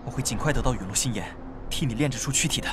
我会尽快得到陨落心炎，替你炼制出躯体的。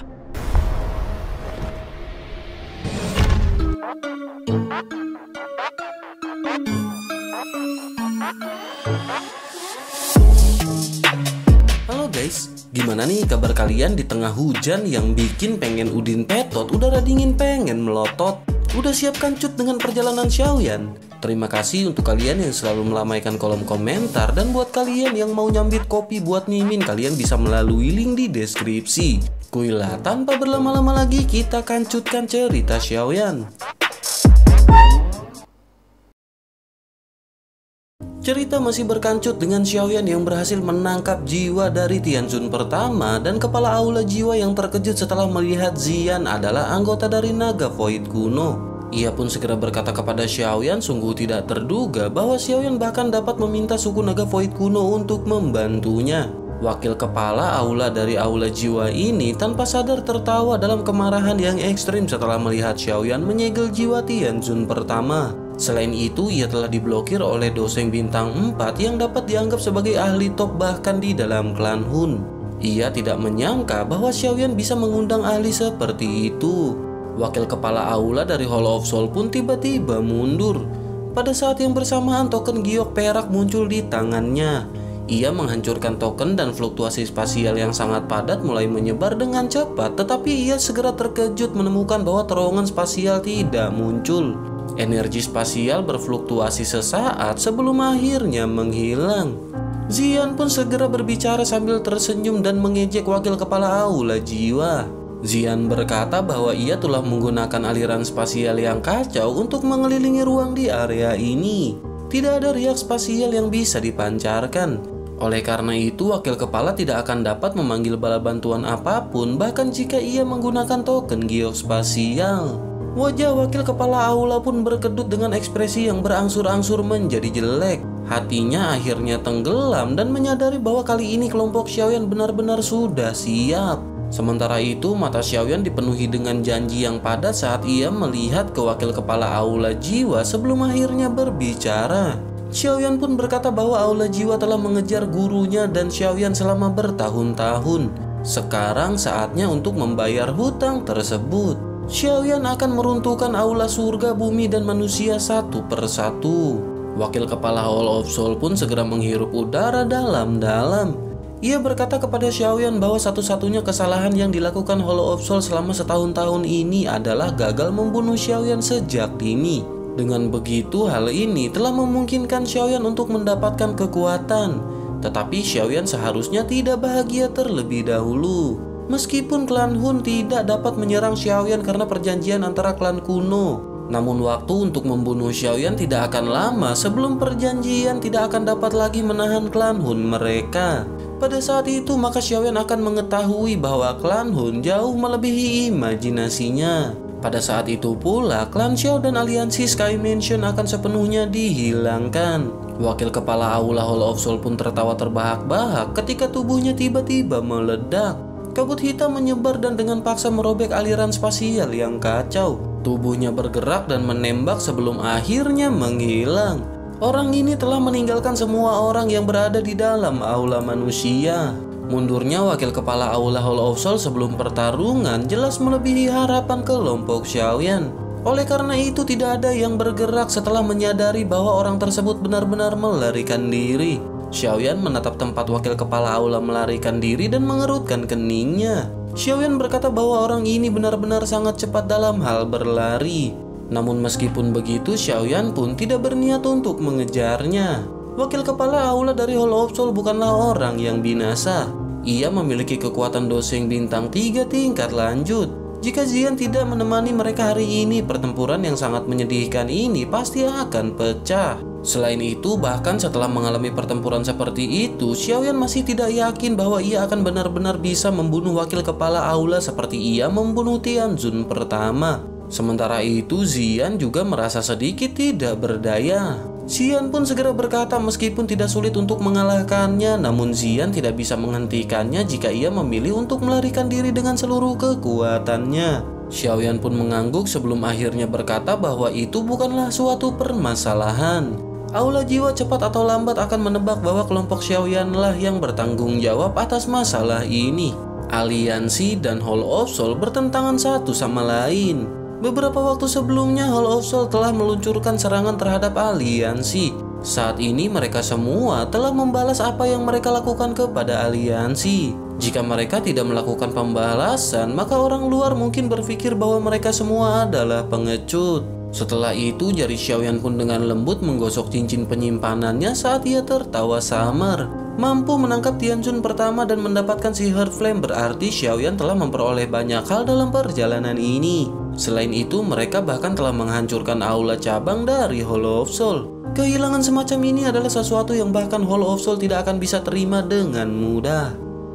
Halo guys, gimana nih kabar kalian di tengah hujan yang bikin pengen Udin petot, udara dingin pengen melotot? Udah siapkan cut dengan perjalanan Xiaoyan? Terima kasih untuk kalian yang selalu melamaikan kolom komentar, dan buat kalian yang mau nyambit kopi buat mimin, kalian bisa melalui link di deskripsi. Kuilah tanpa berlama-lama lagi, kita kancutkan cerita Xiaoyan. Cerita masih berkancut dengan Xiaoyan yang berhasil menangkap jiwa dari Tianzun pertama, dan kepala aula jiwa yang terkejut setelah melihat Xian adalah anggota dari naga Void kuno. Ia pun segera berkata kepada Xiaoyan, sungguh tidak terduga bahwa Xiaoyan bahkan dapat meminta suku naga Void kuno untuk membantunya. Wakil kepala aula dari aula jiwa ini tanpa sadar tertawa dalam kemarahan yang ekstrim setelah melihat Xiaoyan menyegel jiwa Tianzun pertama. Selain itu, ia telah diblokir oleh Doseng bintang 4 yang dapat dianggap sebagai ahli top bahkan di dalam klan Hun. Ia tidak menyangka bahwa Xiaoyan bisa mengundang ahli seperti itu. Wakil kepala aula dari Hall of Soul pun tiba-tiba mundur. Pada saat yang bersamaan, token giok perak muncul di tangannya. Ia menghancurkan token dan fluktuasi spasial yang sangat padat mulai menyebar dengan cepat, tetapi ia segera terkejut menemukan bahwa terowongan spasial tidak muncul. Energi spasial berfluktuasi sesaat sebelum akhirnya menghilang. Xian pun segera berbicara sambil tersenyum dan mengejek wakil kepala aula jiwa. Xian berkata bahwa ia telah menggunakan aliran spasial yang kacau untuk mengelilingi ruang di area ini. Tidak ada riak spasial yang bisa dipancarkan. Oleh karena itu, wakil kepala tidak akan dapat memanggil bala bantuan apapun, bahkan jika ia menggunakan token geospasial. Wajah wakil kepala aula pun berkedut dengan ekspresi yang berangsur-angsur menjadi jelek. Hatinya akhirnya tenggelam dan menyadari bahwa kali ini kelompok Xiaoyan benar-benar sudah siap. Sementara itu, mata Xiaoyan dipenuhi dengan janji yang padat saat ia melihat ke wakil kepala aula jiwa sebelum akhirnya berbicara. Xiaoyan pun berkata bahwa aula jiwa telah mengejar gurunya dan Xiaoyan selama bertahun-tahun. Sekarang saatnya untuk membayar hutang tersebut. Xiaoyan akan meruntuhkan aula surga, bumi, dan manusia satu persatu. Wakil kepala Hall of Soul pun segera menghirup udara dalam-dalam. Ia berkata kepada Xiaoyan bahwa satu-satunya kesalahan yang dilakukan Hall of Soul selama setahun-tahun ini adalah gagal membunuh Xiaoyan sejak dini. Dengan begitu, hal ini telah memungkinkan Xiaoyan untuk mendapatkan kekuatan. Tetapi Xiaoyan seharusnya tidak bahagia terlebih dahulu. Meskipun klan Hun tidak dapat menyerang Xiaoyan karena perjanjian antara klan kuno, namun waktu untuk membunuh Xiaoyan tidak akan lama sebelum perjanjian tidak akan dapat lagi menahan klan Hun mereka. Pada saat itu maka Xiaoyan akan mengetahui bahwa klan Hun jauh melebihi imajinasinya. Pada saat itu pula klan Xiao dan aliansi Sky Mansion akan sepenuhnya dihilangkan. Wakil kepala aula Hall of Soul pun tertawa terbahak-bahak ketika tubuhnya tiba-tiba meledak. Kabut hitam menyebar dan dengan paksa merobek aliran spasial yang kacau. Tubuhnya bergerak dan menembak sebelum akhirnya menghilang. Orang ini telah meninggalkan semua orang yang berada di dalam aula manusia. Mundurnya wakil kepala aula Hall of Soul sebelum pertarungan jelas melebihi harapan kelompok Xiaoyan. Oleh karena itu tidak ada yang bergerak setelah menyadari bahwa orang tersebut benar-benar melarikan diri. Xiaoyan menatap tempat wakil kepala aula melarikan diri dan mengerutkan keningnya. Xiaoyan berkata bahwa orang ini benar-benar sangat cepat dalam hal berlari. Namun meskipun begitu, Xiaoyan pun tidak berniat untuk mengejarnya. Wakil kepala aula dari Hall of Soul bukanlah orang yang binasa. Ia memiliki kekuatan Doseng bintang 3 tingkat lanjut. Jika Xian tidak menemani mereka hari ini, pertempuran yang sangat menyedihkan ini pasti akan pecah. Selain itu, bahkan setelah mengalami pertempuran seperti itu, Xiaoyan masih tidak yakin bahwa ia akan benar-benar bisa membunuh wakil kepala aula seperti ia membunuh Tianzun pertama. Sementara itu, Xian juga merasa sedikit tidak berdaya. Xian pun segera berkata meskipun tidak sulit untuk mengalahkannya, namun Xian tidak bisa menghentikannya jika ia memilih untuk melarikan diri dengan seluruh kekuatannya. Xiaoyan pun mengangguk sebelum akhirnya berkata bahwa itu bukanlah suatu permasalahan. Aula jiwa cepat atau lambat akan menebak bahwa kelompok Xiaoyanlah yang bertanggung jawab atas masalah ini. Aliansi dan Hall of Soul bertentangan satu sama lain. Beberapa waktu sebelumnya Hall of Soul telah meluncurkan serangan terhadap aliansi. Saat ini mereka semua telah membalas apa yang mereka lakukan kepada aliansi. Jika mereka tidak melakukan pembalasan, maka orang luar mungkin berpikir bahwa mereka semua adalah pengecut. Setelah itu, jari Xiaoyan pun dengan lembut menggosok cincin penyimpanannya saat ia tertawa samar. Mampu menangkap Tianjun pertama dan mendapatkan si Heart Flame berarti Xiaoyan telah memperoleh banyak hal dalam perjalanan ini. Selain itu, mereka bahkan telah menghancurkan aula cabang dari Hall of Soul. Kehilangan semacam ini adalah sesuatu yang bahkan Hall of Soul tidak akan bisa terima dengan mudah.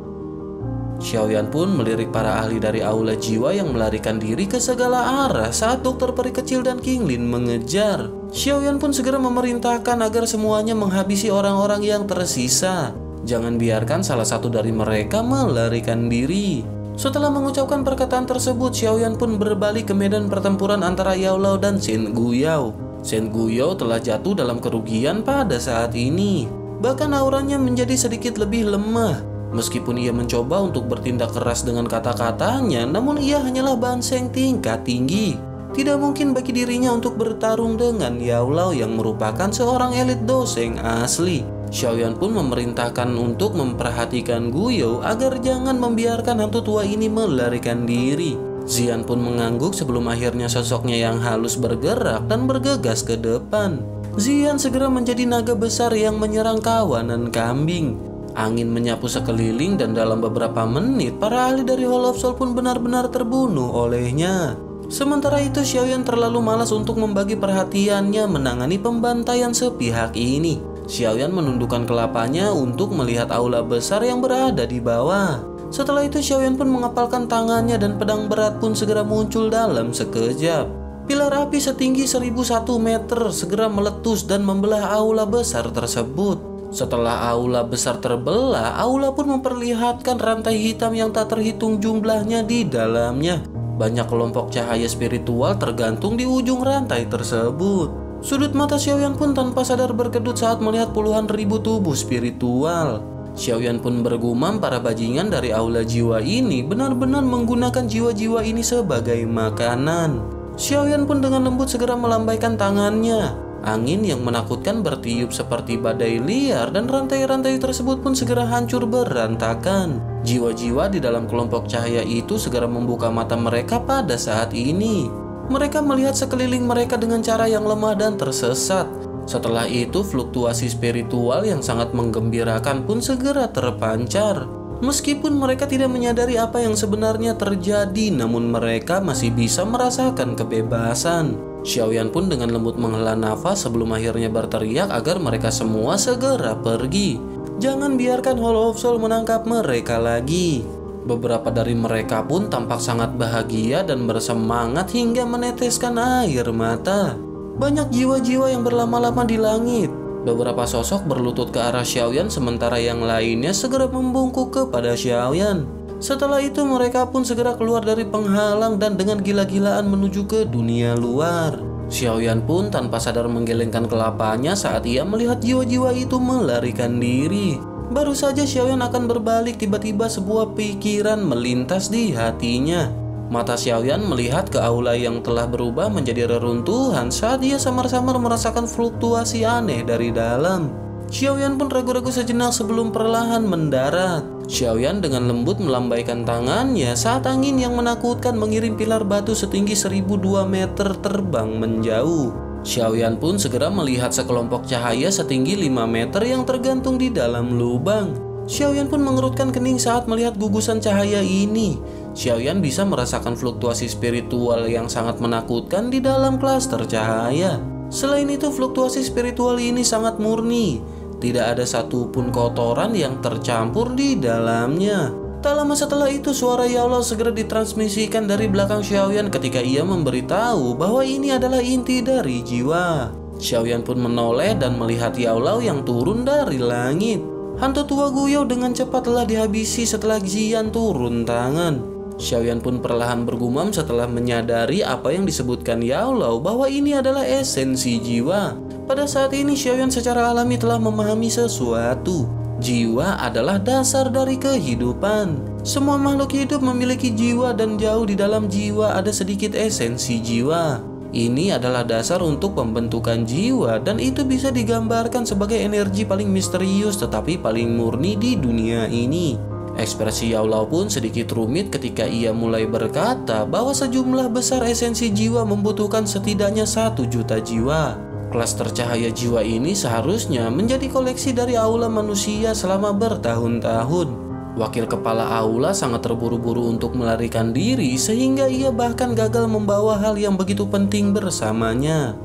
Xiaoyan pun melirik para ahli dari aula jiwa yang melarikan diri ke segala arah saat dokter peri kecil dan King Lin mengejar. Xiaoyan pun segera memerintahkan agar semuanya menghabisi orang-orang yang tersisa. Jangan biarkan salah satu dari mereka melarikan diri. Setelah mengucapkan perkataan tersebut, Xiaoyan pun berbalik ke medan pertempuran antara Yao Lao dan Shen Guyao. Shen Guyao telah jatuh dalam kerugian pada saat ini. Bahkan auranya menjadi sedikit lebih lemah. Meskipun ia mencoba untuk bertindak keras dengan kata-katanya, namun ia hanyalah banseng tingkat tinggi. Tidak mungkin bagi dirinya untuk bertarung dengan Yao Lao yang merupakan seorang elit doseng asli. Xiaoyan pun memerintahkan untuk memperhatikan Guyao agar jangan membiarkan hantu tua ini melarikan diri. Xian pun mengangguk sebelum akhirnya sosoknya yang halus bergerak dan bergegas ke depan. Xian segera menjadi naga besar yang menyerang kawanan kambing. Angin menyapu sekeliling dan dalam beberapa menit para ahli dari Hall of Soul pun benar-benar terbunuh olehnya. Sementara itu Xiaoyan terlalu malas untuk membagi perhatiannya menangani pembantaian sepihak ini. Xiaoyan menundukkan kelapanya untuk melihat aula besar yang berada di bawah. Setelah itu Xiaoyan pun mengepalkan tangannya dan pedang berat pun segera muncul dalam sekejap. Pilar api setinggi 1001 meter segera meletus dan membelah aula besar tersebut. Setelah aula besar terbelah, aula pun memperlihatkan rantai hitam yang tak terhitung jumlahnya di dalamnya. Banyak kelompok cahaya spiritual tergantung di ujung rantai tersebut. Sudut mata Xiaoyan pun tanpa sadar berkedut saat melihat puluhan ribu tubuh spiritual. Xiaoyan pun bergumam para bajingan dari aula jiwa ini benar-benar menggunakan jiwa-jiwa ini sebagai makanan. Xiaoyan pun dengan lembut segera melambaikan tangannya. Angin yang menakutkan bertiup seperti badai liar dan rantai-rantai tersebut pun segera hancur berantakan. Jiwa-jiwa di dalam kelompok cahaya itu segera membuka mata mereka pada saat ini. Mereka melihat sekeliling mereka dengan cara yang lemah dan tersesat. Setelah itu fluktuasi spiritual yang sangat menggembirakan pun segera terpancar. Meskipun mereka tidak menyadari apa yang sebenarnya terjadi, namun mereka masih bisa merasakan kebebasan. Xiaoyan pun dengan lembut menghela nafas sebelum akhirnya berteriak agar mereka semua segera pergi. Jangan biarkan Hall of Soul menangkap mereka lagi. Beberapa dari mereka pun tampak sangat bahagia dan bersemangat hingga meneteskan air mata. Banyak jiwa-jiwa yang berlama-lama di langit. Beberapa sosok berlutut ke arah Xiaoyan sementara yang lainnya segera membungkuk kepada Xiaoyan. Setelah itu mereka pun segera keluar dari penghalang dan dengan gila-gilaan menuju ke dunia luar. Xiaoyan pun tanpa sadar menggelengkan kelapanya saat ia melihat jiwa-jiwa itu melarikan diri. Baru saja Xiaoyan akan berbalik, tiba-tiba sebuah pikiran melintas di hatinya. Mata Xiaoyan melihat ke aula yang telah berubah menjadi reruntuhan saat ia samar-samar merasakan fluktuasi aneh dari dalam. Xiaoyan pun ragu-ragu sejenak sebelum perlahan mendarat. Xiaoyan dengan lembut melambaikan tangannya saat angin yang menakutkan mengirim pilar batu setinggi 1002 meter terbang menjauh. Xiaoyan pun segera melihat sekelompok cahaya setinggi 5 meter yang tergantung di dalam lubang. Xiaoyan pun mengerutkan kening saat melihat gugusan cahaya ini. Xiaoyan bisa merasakan fluktuasi spiritual yang sangat menakutkan di dalam klaster cahaya. Selain itu, fluktuasi spiritual ini sangat murni. Tidak ada satupun kotoran yang tercampur di dalamnya. Tak lama setelah itu, suara Yao Lao segera ditransmisikan dari belakang Xiaoyan ketika ia memberitahu bahwa ini adalah inti dari jiwa. Xiaoyan pun menoleh dan melihat Yao Lao yang turun dari langit. Hantu tua Guyao dengan cepat telah dihabisi setelah Xian turun tangan. Xiaoyan pun perlahan bergumam setelah menyadari apa yang disebutkan Yao Lao bahwa ini adalah esensi jiwa. Pada saat ini Xiaoyan secara alami telah memahami sesuatu. Jiwa adalah dasar dari kehidupan. Semua makhluk hidup memiliki jiwa dan jauh di dalam jiwa ada sedikit esensi jiwa. Ini adalah dasar untuk pembentukan jiwa dan itu bisa digambarkan sebagai energi paling misterius tetapi paling murni di dunia ini. Ekspresi Yao Lao pun sedikit rumit ketika ia mulai berkata bahwa sejumlah besar esensi jiwa membutuhkan setidaknya 1 juta jiwa. Klaster cahaya jiwa ini seharusnya menjadi koleksi dari aula manusia selama bertahun-tahun. Wakil kepala aula sangat terburu-buru untuk melarikan diri sehingga ia bahkan gagal membawa hal yang begitu penting bersamanya.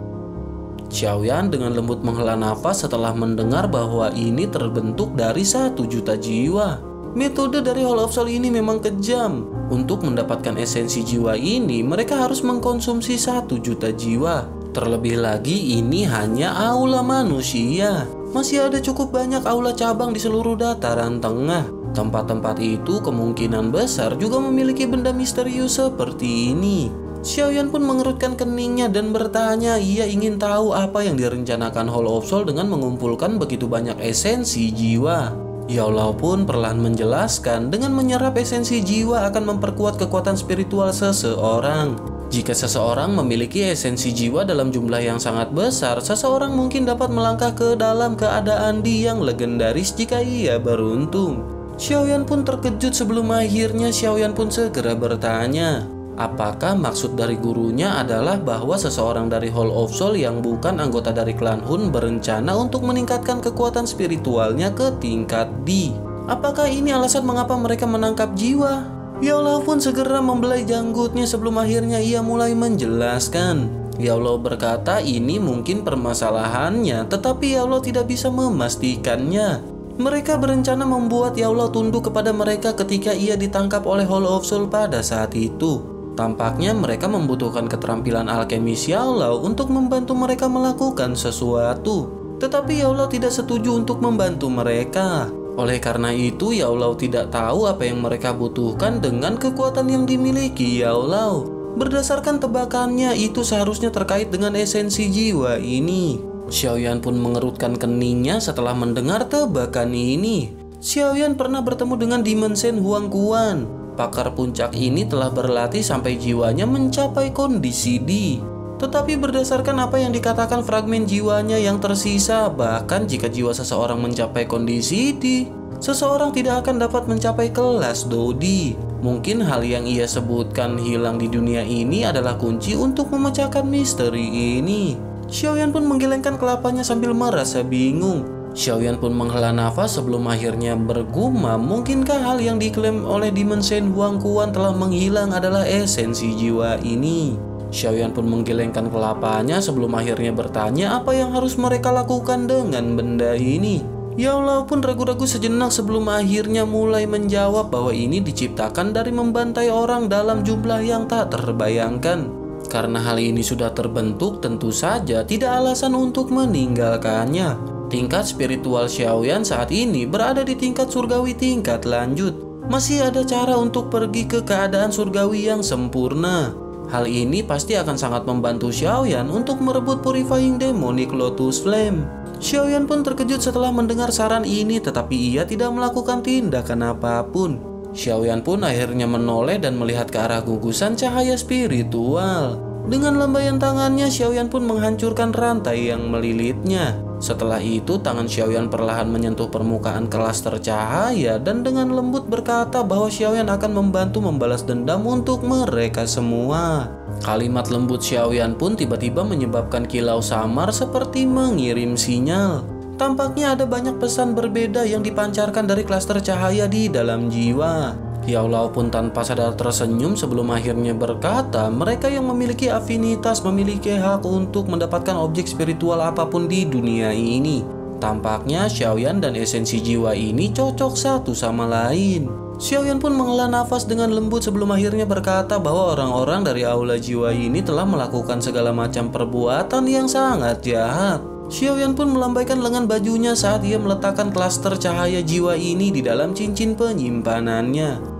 Xiaoyan dengan lembut menghela nafas setelah mendengar bahwa ini terbentuk dari 1 juta jiwa. Metode dari Hall of Soul ini memang kejam. Untuk mendapatkan esensi jiwa ini, mereka harus mengkonsumsi 1 juta jiwa. Terlebih lagi, ini hanya aula manusia. Masih ada cukup banyak aula cabang di seluruh dataran tengah. Tempat-tempat itu kemungkinan besar juga memiliki benda misterius seperti ini. Xiaoyan pun mengerutkan keningnya dan bertanya ia ingin tahu apa yang direncanakan Hall of Soul dengan mengumpulkan begitu banyak esensi jiwa. Yao Lao pun perlahan menjelaskan dengan menyerap esensi jiwa akan memperkuat kekuatan spiritual seseorang. Jika seseorang memiliki esensi jiwa dalam jumlah yang sangat besar, seseorang mungkin dapat melangkah ke dalam keadaan yang legendaris jika ia beruntung. Xiaoyan pun terkejut sebelum akhirnya Xiaoyan pun segera bertanya, apakah maksud dari gurunya adalah bahwa seseorang dari Hall of Soul yang bukan anggota dari klan Hun berencana untuk meningkatkan kekuatan spiritualnya ke tingkat D? Apakah ini alasan mengapa mereka menangkap jiwa? Yao Lao pun segera membelai janggutnya sebelum akhirnya ia mulai menjelaskan. Yao Lao berkata ini mungkin permasalahannya, tetapi Yao Lao tidak bisa memastikannya. Mereka berencana membuat Yao Lao tunduk kepada mereka ketika ia ditangkap oleh Hall of Soul pada saat itu. Tampaknya mereka membutuhkan keterampilan alkemis Yao Lao untuk membantu mereka melakukan sesuatu. Tetapi Yao Lao tidak setuju untuk membantu mereka. Oleh karena itu Yao Lao tidak tahu apa yang mereka butuhkan dengan kekuatan yang dimiliki Yao Lao. Berdasarkan tebakannya itu seharusnya terkait dengan esensi jiwa ini. Xiaoyan pun mengerutkan keningnya setelah mendengar tebakan ini. Xiaoyan pernah bertemu dengan Demon Shen Huangquan. Pakar puncak ini telah berlatih sampai jiwanya mencapai kondisi D. Tetapi berdasarkan apa yang dikatakan fragmen jiwanya yang tersisa, bahkan jika jiwa seseorang mencapai kondisi D, seseorang tidak akan dapat mencapai kelas Dodi. Mungkin hal yang ia sebutkan hilang di dunia ini adalah kunci untuk memecahkan misteri ini. Xiaoyan pun menggelengkan kelapanya sambil merasa bingung. Xiaoyan pun menghela nafas sebelum akhirnya bergumam, mungkinkah hal yang diklaim oleh Demon Shen Huangquan telah menghilang adalah esensi jiwa ini? Xiaoyan pun menggelengkan kelapanya sebelum akhirnya bertanya apa yang harus mereka lakukan dengan benda ini. Yao Lao pun ragu-ragu sejenak sebelum akhirnya mulai menjawab bahwa ini diciptakan dari membantai orang dalam jumlah yang tak terbayangkan. Karena hal ini sudah terbentuk, tentu saja tidak alasan untuk meninggalkannya. Tingkat spiritual Xiaoyan saat ini berada di tingkat surgawi tingkat lanjut. Masih ada cara untuk pergi ke keadaan surgawi yang sempurna. Hal ini pasti akan sangat membantu Xiaoyan untuk merebut Purifying Demonic Lotus Flame. Xiaoyan pun terkejut setelah mendengar saran ini, tetapi ia tidak melakukan tindakan apapun. Xiaoyan pun akhirnya menoleh dan melihat ke arah gugusan cahaya spiritual. Dengan lambaian tangannya, Xiaoyan pun menghancurkan rantai yang melilitnya. Setelah itu, tangan Xiaoyan perlahan menyentuh permukaan klaster cahaya dan dengan lembut berkata bahwa Xiaoyan akan membantu membalas dendam untuk mereka semua. Kalimat lembut Xiaoyan pun tiba-tiba menyebabkan kilau samar seperti mengirim sinyal. Tampaknya ada banyak pesan berbeda yang dipancarkan dari klaster cahaya di dalam jiwa. Yao Lao pun tanpa sadar tersenyum sebelum akhirnya berkata mereka yang memiliki afinitas memiliki hak untuk mendapatkan objek spiritual apapun di dunia ini. Tampaknya Xiaoyan dan esensi jiwa ini cocok satu sama lain. Xiaoyan pun menghela nafas dengan lembut sebelum akhirnya berkata bahwa orang-orang dari aula jiwa ini telah melakukan segala macam perbuatan yang sangat jahat. Xiaoyan pun melambaikan lengan bajunya saat ia meletakkan klaster cahaya jiwa ini di dalam cincin penyimpanannya.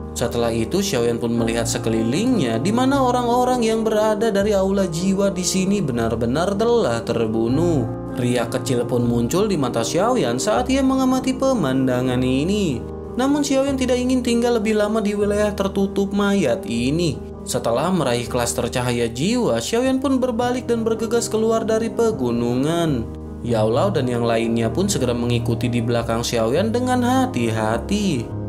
Setelah itu Xiaoyan pun melihat sekelilingnya di mana orang-orang yang berada dari aula jiwa di sini benar-benar telah terbunuh. Riak kecil pun muncul di mata Xiaoyan saat ia mengamati pemandangan ini. Namun Xiaoyan tidak ingin tinggal lebih lama di wilayah tertutup mayat ini. Setelah meraih klaster cahaya jiwa, Xiaoyan pun berbalik dan bergegas keluar dari pegunungan. Yao Lao dan yang lainnya pun segera mengikuti di belakang Xiaoyan dengan hati-hati.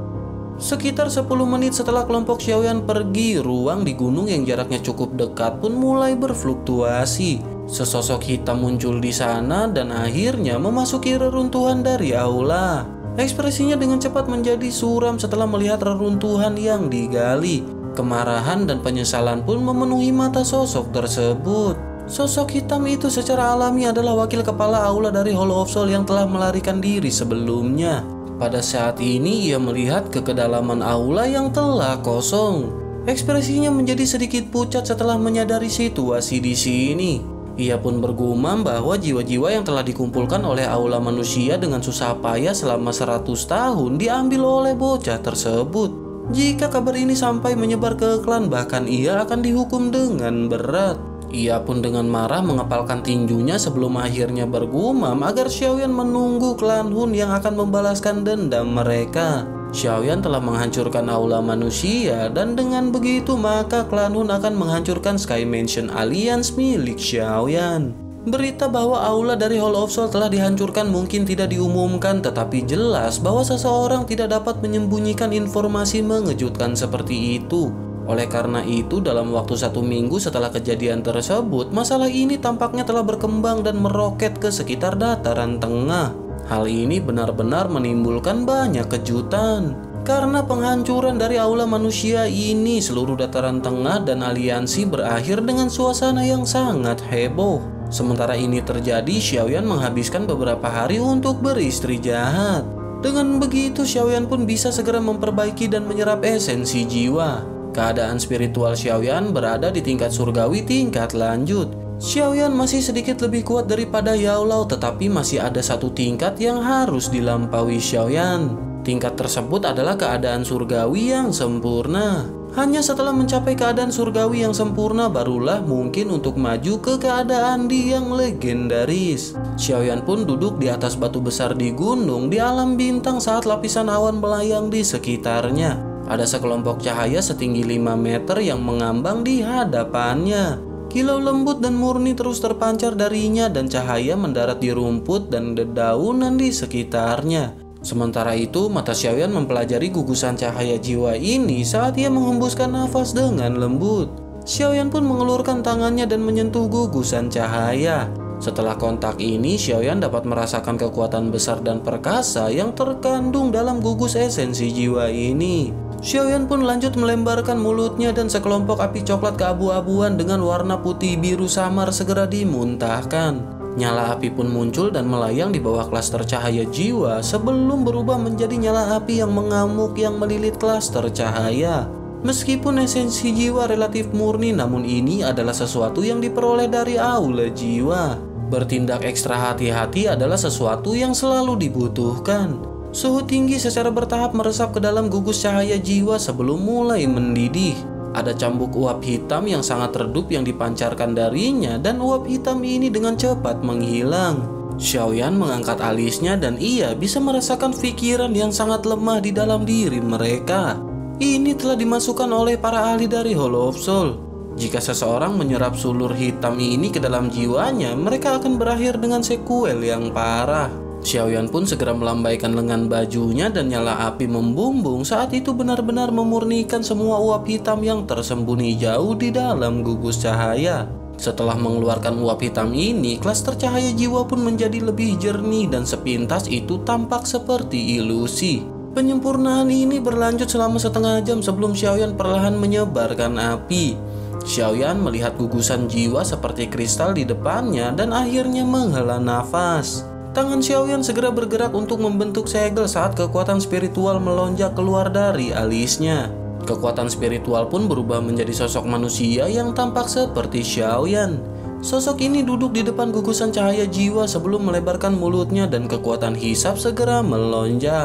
Sekitar 10 menit setelah kelompok Xiaoyan pergi, ruang di gunung yang jaraknya cukup dekat pun mulai berfluktuasi. Sesosok hitam muncul di sana dan akhirnya memasuki reruntuhan dari aula. Ekspresinya dengan cepat menjadi suram setelah melihat reruntuhan yang digali. Kemarahan dan penyesalan pun memenuhi mata sosok tersebut. Sosok hitam itu secara alami adalah wakil kepala aula dari Hall of Soul yang telah melarikan diri sebelumnya. Pada saat ini ia melihat ke kedalaman aula yang telah kosong. Ekspresinya menjadi sedikit pucat setelah menyadari situasi di sini. Ia pun bergumam bahwa jiwa-jiwa yang telah dikumpulkan oleh aula manusia dengan susah payah selama 100 tahun diambil oleh bocah tersebut. Jika kabar ini sampai menyebar ke klan, bahkan ia akan dihukum dengan berat. Ia pun dengan marah mengepalkan tinjunya sebelum akhirnya bergumam agar Xiaoyan menunggu klan Hun yang akan membalaskan dendam mereka. Xiaoyan telah menghancurkan aula manusia dan dengan begitu maka klan Hun akan menghancurkan Sky Mansion Alliance milik Xiaoyan. Berita bahwa aula dari Hall of Soul telah dihancurkan mungkin tidak diumumkan, tetapi jelas bahwa seseorang tidak dapat menyembunyikan informasi mengejutkan seperti itu. Oleh karena itu, dalam waktu 1 minggu setelah kejadian tersebut, masalah ini tampaknya telah berkembang dan meroket ke sekitar dataran tengah. Hal ini benar-benar menimbulkan banyak kejutan. Karena penghancuran dari aula manusia ini, seluruh dataran tengah dan aliansi berakhir dengan suasana yang sangat heboh. Sementara ini terjadi, Xiaoyan menghabiskan beberapa hari untuk beristri jahat. Dengan begitu, Xiaoyan pun bisa segera memperbaiki dan menyerap esensi jiwa. Keadaan spiritual Xiaoyan berada di tingkat surgawi tingkat lanjut. Xiaoyan masih sedikit lebih kuat daripada Yao Lao, tetapi masih ada satu tingkat yang harus dilampaui Xiaoyan. Tingkat tersebut adalah keadaan surgawi yang sempurna. Hanya setelah mencapai keadaan surgawi yang sempurna barulah mungkin untuk maju ke keadaan di yang legendaris. Xiaoyan pun duduk di atas batu besar di gunung di alam bintang saat lapisan awan melayang di sekitarnya. Ada sekelompok cahaya setinggi 5 meter yang mengambang di hadapannya. Kilau lembut dan murni terus terpancar darinya dan cahaya mendarat di rumput dan dedaunan di sekitarnya. Sementara itu, mata Xiaoyan mempelajari gugusan cahaya jiwa ini saat ia menghembuskan nafas dengan lembut. Xiaoyan pun mengelurkan tangannya dan menyentuh gugusan cahaya. Setelah kontak ini, Xiaoyan dapat merasakan kekuatan besar dan perkasa yang terkandung dalam gugus esensi jiwa ini. Xiaoyan pun lanjut melembarkan mulutnya dan sekelompok api coklat keabu-abuan dengan warna putih biru samar segera dimuntahkan. Nyala api pun muncul dan melayang di bawah klaster cahaya jiwa sebelum berubah menjadi nyala api yang mengamuk yang melilit klaster cahaya. Meskipun esensi jiwa relatif murni, namun ini adalah sesuatu yang diperoleh dari aula jiwa. Bertindak ekstra hati-hati adalah sesuatu yang selalu dibutuhkan. Suhu tinggi secara bertahap meresap ke dalam gugus cahaya jiwa sebelum mulai mendidih. Ada cambuk uap hitam yang sangat redup yang dipancarkan darinya dan uap hitam ini dengan cepat menghilang. Xiaoyan mengangkat alisnya dan ia bisa merasakan pikiran yang sangat lemah di dalam diri mereka. Ini telah dimasukkan oleh para ahli dari Hall of Soul. Jika seseorang menyerap sulur hitam ini ke dalam jiwanya, mereka akan berakhir dengan sekuel yang parah. Xiaoyan pun segera melambaikan lengan bajunya dan nyala api membumbung saat itu benar-benar memurnikan semua uap hitam yang tersembunyi jauh di dalam gugus cahaya. Setelah mengeluarkan uap hitam ini, klaster cahaya jiwa pun menjadi lebih jernih dan sepintas itu tampak seperti ilusi. Penyempurnaan ini berlanjut selama setengah jam sebelum Xiaoyan perlahan menyebarkan api. Xiaoyan melihat gugusan jiwa seperti kristal di depannya dan akhirnya menghela nafas. Tangan Xiaoyan segera bergerak untuk membentuk segel saat kekuatan spiritual melonjak keluar dari alisnya. Kekuatan spiritual pun berubah menjadi sosok manusia yang tampak seperti Xiaoyan. Sosok ini duduk di depan gugusan cahaya jiwa sebelum melebarkan mulutnya dan kekuatan hisab segera melonjak.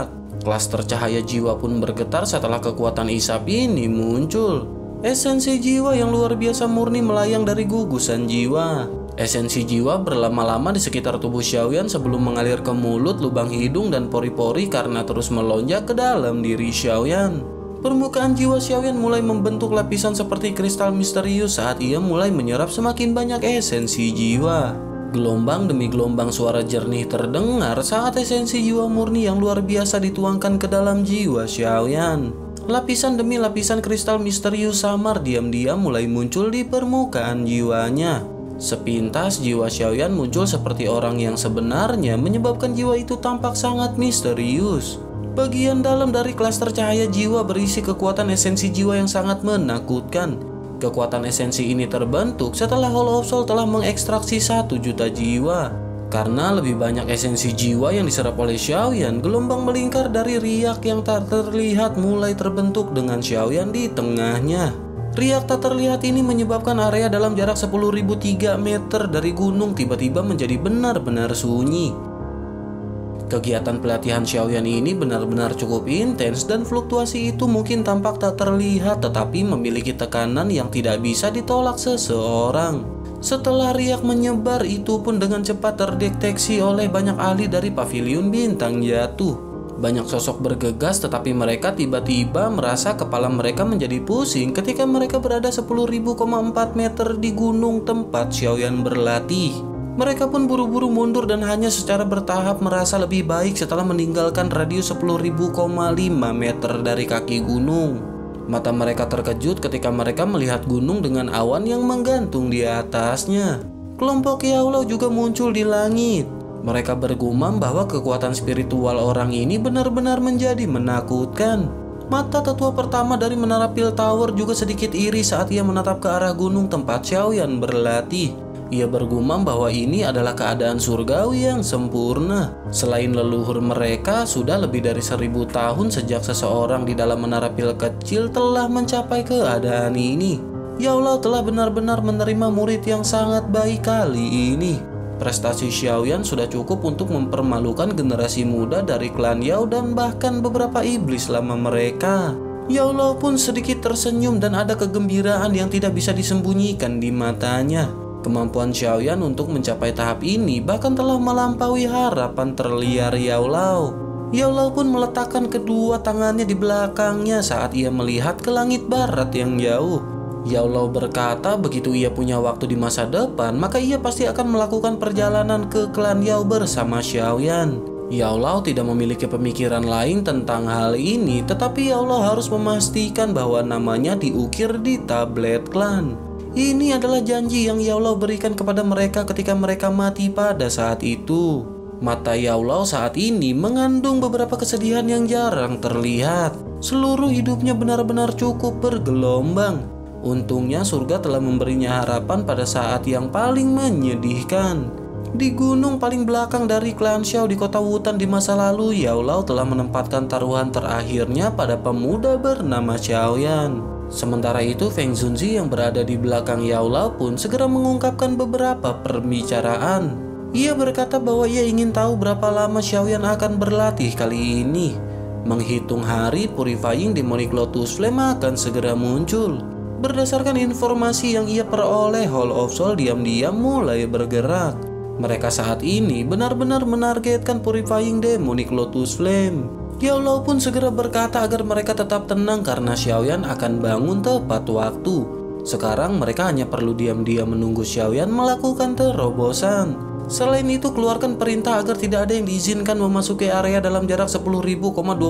Klaster cahaya jiwa pun bergetar setelah kekuatan isap ini muncul. Esensi jiwa yang luar biasa murni melayang dari gugusan jiwa. Esensi jiwa berlama-lama di sekitar tubuh Xiaoyan sebelum mengalir ke mulut, lubang hidung, dan pori-pori karena terus melonjak ke dalam diri Xiaoyan. Permukaan jiwa Xiaoyan mulai membentuk lapisan seperti kristal misterius saat ia mulai menyerap semakin banyak esensi jiwa. Gelombang demi gelombang suara jernih terdengar saat esensi jiwa murni yang luar biasa dituangkan ke dalam jiwa Xiaoyan. Lapisan demi lapisan kristal misterius samar diam-diam mulai muncul di permukaan jiwanya. Sepintas jiwa Xiaoyan muncul seperti orang yang sebenarnya, menyebabkan jiwa itu tampak sangat misterius. Bagian dalam dari klaster cahaya jiwa berisi kekuatan esensi jiwa yang sangat menakutkan. Kekuatan esensi ini terbentuk setelah Hall of Soul telah mengekstraksi 1 juta jiwa. Karena lebih banyak esensi jiwa yang diserap oleh Xiaoyan, gelombang melingkar dari riak yang tak terlihat mulai terbentuk dengan Xiaoyan di tengahnya. Riak tak terlihat ini menyebabkan area dalam jarak 10.003 meter dari gunung tiba-tiba menjadi benar-benar sunyi. Kegiatan pelatihan Xiaoyan ini benar-benar cukup intens dan fluktuasi itu mungkin tampak tak terlihat tetapi memiliki tekanan yang tidak bisa ditolak seseorang. Setelah riak menyebar itu pun dengan cepat terdeteksi oleh banyak ahli dari pavilion bintang jatuh. Banyak sosok bergegas tetapi mereka tiba-tiba merasa kepala mereka menjadi pusing ketika mereka berada 10.000,4 meter di gunung tempat Xiaoyan berlatih. Mereka pun buru-buru mundur dan hanya secara bertahap merasa lebih baik setelah meninggalkan radius 10.000,5 meter dari kaki gunung. Mata mereka terkejut ketika mereka melihat gunung dengan awan yang menggantung di atasnya. Kelompok Yaulau juga muncul di langit. Mereka bergumam bahwa kekuatan spiritual orang ini benar-benar menjadi menakutkan. Mata tetua pertama dari menara Pil Tower juga sedikit iri saat ia menatap ke arah gunung tempat Xiaoyan berlatih. Ia bergumam bahwa ini adalah keadaan surgawi yang sempurna. Selain leluhur mereka, sudah lebih dari 1000 tahun sejak seseorang di dalam menara pil kecil telah mencapai keadaan ini. Yaulau telah benar-benar menerima murid yang sangat baik kali ini. Prestasi Xiaoyan sudah cukup untuk mempermalukan generasi muda dari klan Yao dan bahkan beberapa iblis lama mereka. Yaulau pun sedikit tersenyum dan ada kegembiraan yang tidak bisa disembunyikan di matanya. Kemampuan Xiaoyan untuk mencapai tahap ini bahkan telah melampaui harapan terliar Yaulau. Yaulau pun meletakkan kedua tangannya di belakangnya saat ia melihat ke langit barat yang jauh. Yaulau berkata begitu ia punya waktu di masa depan, maka ia pasti akan melakukan perjalanan ke klan Yao bersama Xiaoyan. Yaulau tidak memiliki pemikiran lain tentang hal ini, tetapi Yaulau harus memastikan bahwa namanya diukir di tablet klan. Ini adalah janji yang Yaulau berikan kepada mereka ketika mereka mati pada saat itu. Mata Yaulau saat ini mengandung beberapa kesedihan yang jarang terlihat. Seluruh hidupnya benar-benar cukup bergelombang. Untungnya surga telah memberinya harapan pada saat yang paling menyedihkan. Di gunung paling belakang dari klan Xiao di kota Wutan di masa lalu, Yaulau telah menempatkan taruhan terakhirnya pada pemuda bernama Xiaoyan. Sementara itu Feng Zunzi yang berada di belakang Yaulau pun segera mengungkapkan beberapa perbicaraan. Ia berkata bahwa ia ingin tahu berapa lama Xiaoyan akan berlatih kali ini. Menghitung hari, Purifying Demonic Lotus Flame akan segera muncul. Berdasarkan informasi yang ia peroleh, Hall of Soul diam-diam mulai bergerak. Mereka saat ini benar-benar menargetkan Purifying Demonic Lotus Flame. Yaulau pun segera berkata agar mereka tetap tenang karena Xiaoyan akan bangun tepat waktu. Sekarang mereka hanya perlu diam-diam menunggu Xiaoyan melakukan terobosan. Selain itu keluarkan perintah agar tidak ada yang diizinkan memasuki area dalam jarak 10.000,25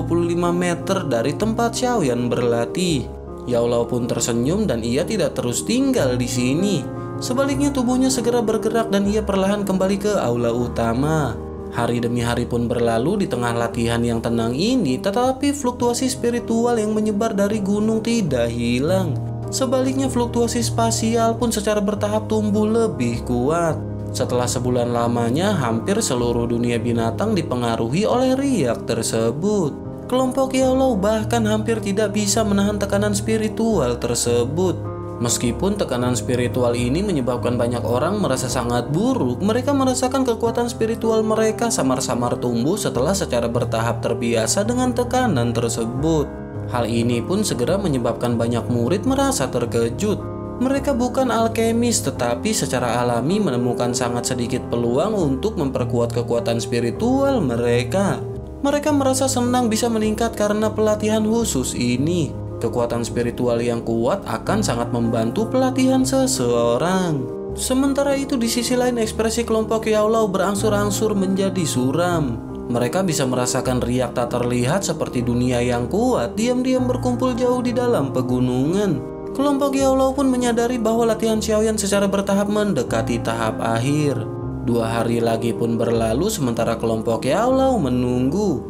meter dari tempat Xiaoyan berlatih. Yaulau pun tersenyum dan ia tidak terus tinggal di sini. Sebaliknya tubuhnya segera bergerak dan ia perlahan kembali ke aula utama. Hari demi hari pun berlalu di tengah latihan yang tenang ini, tetapi fluktuasi spiritual yang menyebar dari gunung tidak hilang. Sebaliknya fluktuasi spasial pun secara bertahap tumbuh lebih kuat. Setelah sebulan lamanya, hampir seluruh dunia binatang dipengaruhi oleh riak tersebut. Kelompok Yaulau bahkan hampir tidak bisa menahan tekanan spiritual tersebut. Meskipun tekanan spiritual ini menyebabkan banyak orang merasa sangat buruk, mereka merasakan kekuatan spiritual mereka samar-samar tumbuh setelah secara bertahap terbiasa dengan tekanan tersebut. Hal ini pun segera menyebabkan banyak murid merasa terkejut. Mereka bukan alkemis, tetapi secara alami menemukan sangat sedikit peluang untuk memperkuat kekuatan spiritual mereka. Mereka merasa senang bisa meningkat karena pelatihan khusus ini. Kekuatan spiritual yang kuat akan sangat membantu pelatihan seseorang. Sementara itu di sisi lain ekspresi kelompok Yaulau berangsur-angsur menjadi suram. Mereka bisa merasakan riak tak terlihat seperti dunia yang kuat diam-diam berkumpul jauh di dalam pegunungan. Kelompok Yaulau pun menyadari bahwa latihan Xiaoyan secara bertahap mendekati tahap akhir. 2 hari lagi pun berlalu sementara kelompok Yaulau menunggu.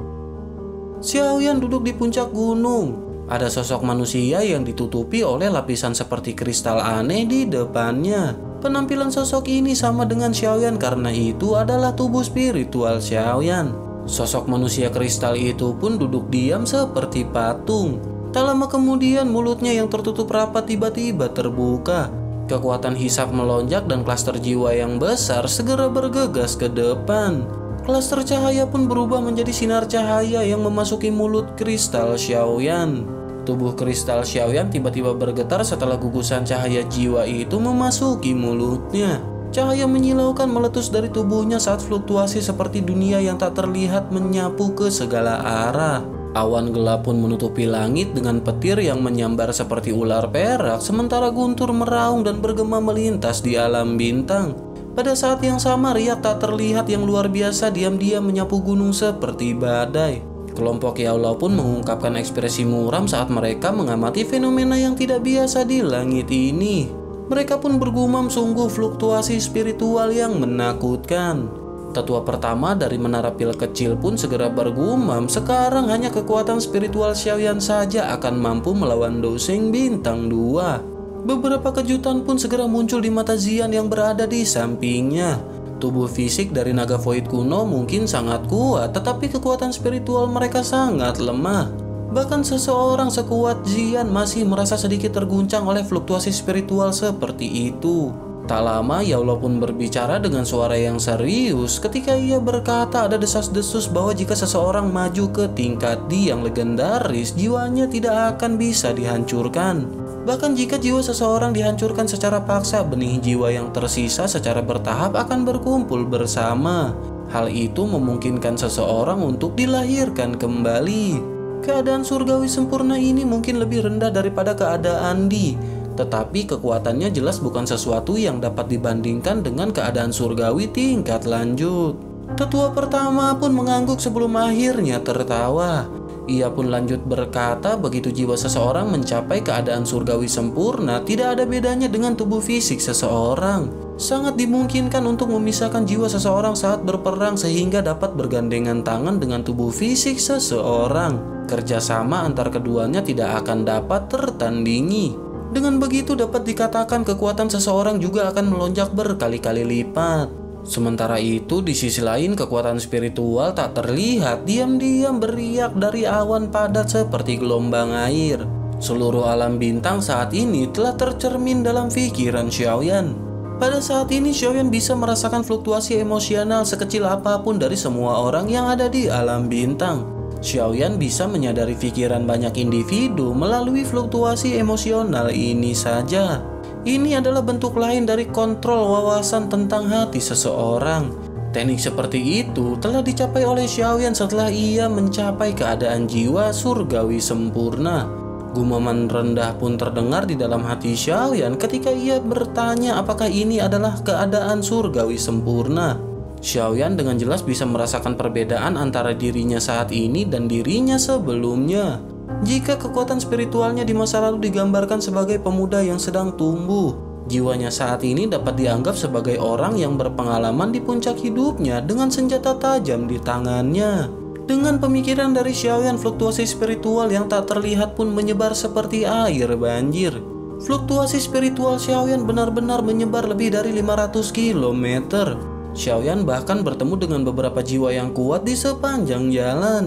Xiaoyan duduk di puncak gunung. Ada sosok manusia yang ditutupi oleh lapisan seperti kristal aneh di depannya. Penampilan sosok ini sama dengan Xiaoyan karena itu adalah tubuh spiritual Xiaoyan. Sosok manusia kristal itu pun duduk diam seperti patung. Tak lama kemudian mulutnya yang tertutup rapat tiba-tiba terbuka. Kekuatan hisap melonjak dan klaster jiwa yang besar segera bergegas ke depan. Klaster cahaya pun berubah menjadi sinar cahaya yang memasuki mulut kristal Xiaoyan. Tubuh kristal Xiaoyan tiba-tiba bergetar setelah gugusan cahaya jiwa itu memasuki mulutnya. Cahaya menyilaukan meletus dari tubuhnya saat fluktuasi seperti dunia yang tak terlihat menyapu ke segala arah. Awan gelap pun menutupi langit dengan petir yang menyambar seperti ular perak, sementara guntur meraung dan bergema melintas di alam bintang. Pada saat yang sama, riak tak terlihat yang luar biasa diam-diam menyapu gunung seperti badai. Kelompok Yaulau pun mengungkapkan ekspresi muram saat mereka mengamati fenomena yang tidak biasa di langit ini. Mereka pun bergumam sungguh fluktuasi spiritual yang menakutkan. Tetua pertama dari menara pil kecil pun segera bergumam, sekarang hanya kekuatan spiritual Xiaoyan saja akan mampu melawan Doseng bintang 2. Beberapa kejutan pun segera muncul di mata Xian yang berada di sampingnya. Tubuh fisik dari naga void kuno mungkin sangat kuat, tetapi kekuatan spiritual mereka sangat lemah. Bahkan seseorang sekuat Xian masih merasa sedikit terguncang oleh fluktuasi spiritual seperti itu. Tak lama Yaulau pun berbicara dengan suara yang serius ketika ia berkata ada desas-desus bahwa jika seseorang maju ke tingkat D yang legendaris, jiwanya tidak akan bisa dihancurkan. Bahkan jika jiwa seseorang dihancurkan secara paksa, benih jiwa yang tersisa secara bertahap akan berkumpul bersama. Hal itu memungkinkan seseorang untuk dilahirkan kembali. Keadaan surgawi sempurna ini mungkin lebih rendah daripada keadaan D, tetapi kekuatannya jelas bukan sesuatu yang dapat dibandingkan dengan keadaan surgawi tingkat lanjut. Tetua pertama pun mengangguk sebelum akhirnya tertawa. Ia pun lanjut berkata, begitu jiwa seseorang mencapai keadaan surgawi sempurna, tidak ada bedanya dengan tubuh fisik seseorang. Sangat dimungkinkan untuk memisahkan jiwa seseorang saat berperang sehingga dapat bergandengan tangan dengan tubuh fisik seseorang. Kerjasama antar keduanya tidak akan dapat tertandingi. Dengan begitu dapat dikatakan kekuatan seseorang juga akan melonjak berkali-kali lipat. Sementara itu di sisi lain kekuatan spiritual tak terlihat diam-diam beriak dari awan padat seperti gelombang air. Seluruh alam bintang saat ini telah tercermin dalam pikiran Xiaoyan. Pada saat ini Xiaoyan bisa merasakan fluktuasi emosional sekecil apapun dari semua orang yang ada di alam bintang. Xiaoyan bisa menyadari pikiran banyak individu melalui fluktuasi emosional ini saja. Ini adalah bentuk lain dari kontrol wawasan tentang hati seseorang. Teknik seperti itu telah dicapai oleh Xiaoyan setelah ia mencapai keadaan jiwa surgawi sempurna. Gumaman rendah pun terdengar di dalam hati Xiaoyan ketika ia bertanya apakah ini adalah keadaan surgawi sempurna. Xiaoyan dengan jelas bisa merasakan perbedaan antara dirinya saat ini dan dirinya sebelumnya. Jika kekuatan spiritualnya di masa lalu digambarkan sebagai pemuda yang sedang tumbuh, jiwanya saat ini dapat dianggap sebagai orang yang berpengalaman di puncak hidupnya dengan senjata tajam di tangannya. Dengan pemikiran dari Xiaoyan, fluktuasi spiritual yang tak terlihat pun menyebar seperti air banjir. Fluktuasi spiritual Xiaoyan benar-benar menyebar lebih dari 500 km. Xiaoyan bahkan bertemu dengan beberapa jiwa yang kuat di sepanjang jalan.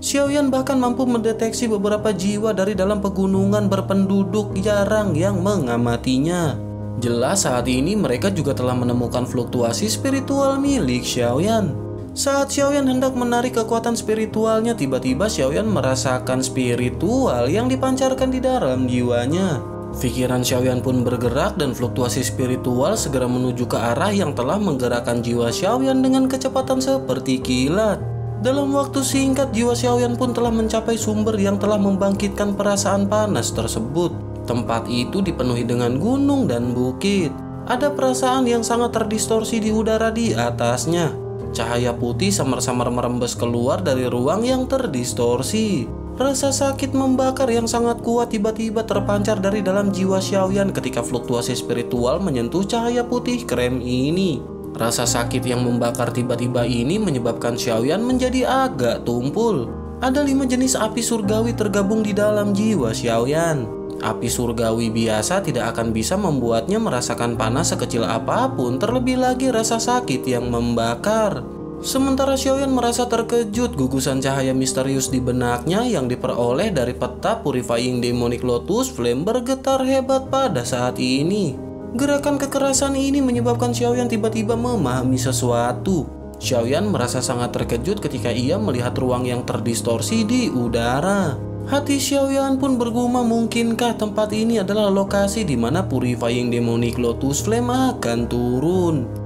Xiaoyan bahkan mampu mendeteksi beberapa jiwa dari dalam pegunungan berpenduduk jarang yang mengamatinya. Jelas saat ini mereka juga telah menemukan fluktuasi spiritual milik Xiaoyan. Saat Xiaoyan hendak menarik kekuatan spiritualnya, tiba-tiba Xiaoyan merasakan spiritual yang dipancarkan di dalam jiwanya. Pikiran Xiaoyan pun bergerak dan fluktuasi spiritual segera menuju ke arah yang telah menggerakkan jiwa Xiaoyan dengan kecepatan seperti kilat. Dalam waktu singkat, jiwa Xiaoyan pun telah mencapai sumber yang telah membangkitkan perasaan panas tersebut. Tempat itu dipenuhi dengan gunung dan bukit. Ada perasaan yang sangat terdistorsi di udara di atasnya. Cahaya putih samar-samar merembes keluar dari ruang yang terdistorsi. Rasa sakit membakar yang sangat kuat tiba-tiba terpancar dari dalam jiwa Xiaoyan ketika fluktuasi spiritual menyentuh cahaya putih krem ini. Rasa sakit yang membakar tiba-tiba ini menyebabkan Xiaoyan menjadi agak tumpul. Ada 5 jenis api surgawi tergabung di dalam jiwa Xiaoyan. Api surgawi biasa tidak akan bisa membuatnya merasakan panas sekecil apapun, terlebih lagi rasa sakit yang membakar. Sementara Xiaoyan merasa terkejut, gugusan cahaya misterius di benaknya yang diperoleh dari peta Purifying Demonic Lotus Flame bergetar hebat pada saat ini. Gerakan kekerasan ini menyebabkan Xiaoyan tiba-tiba memahami sesuatu. Xiaoyan merasa sangat terkejut ketika ia melihat ruang yang terdistorsi di udara. Hati Xiaoyan pun bergumam, mungkinkah tempat ini adalah lokasi di mana Purifying Demonic Lotus Flame akan turun?